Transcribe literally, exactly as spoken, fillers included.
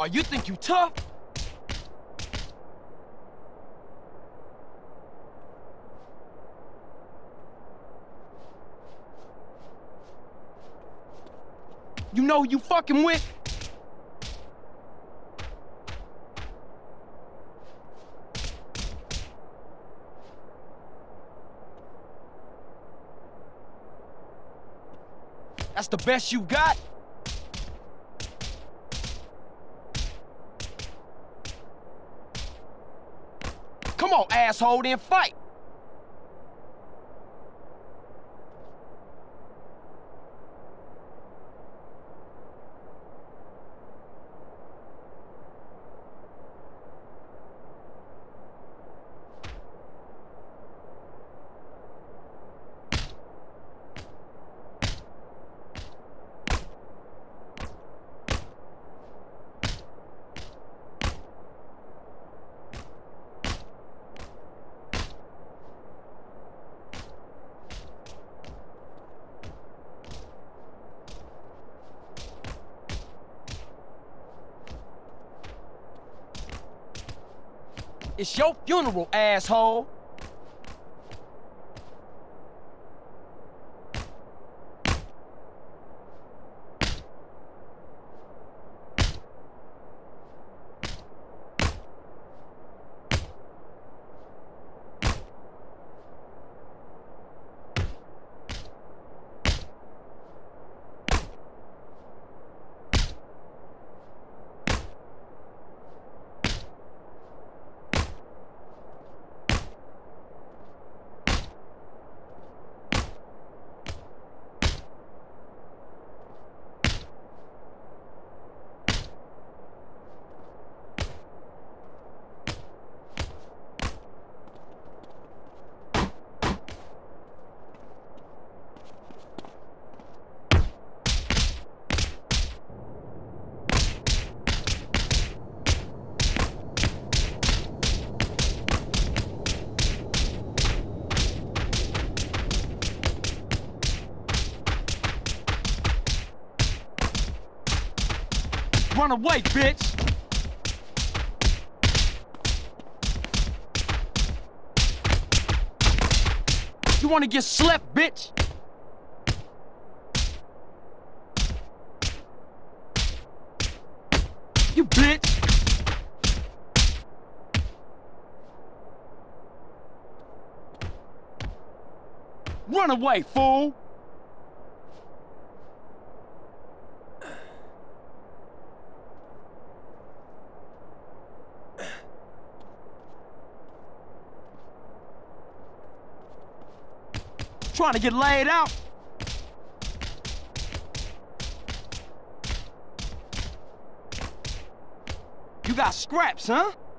Oh, you think you tough? You know who you fucking with? That's the best you got? Come on, asshole, then fight! It's your funeral, asshole! Run away, bitch! You wanna get slept, bitch? You bitch! Run away, fool! Trying to get laid out? You got scraps, huh?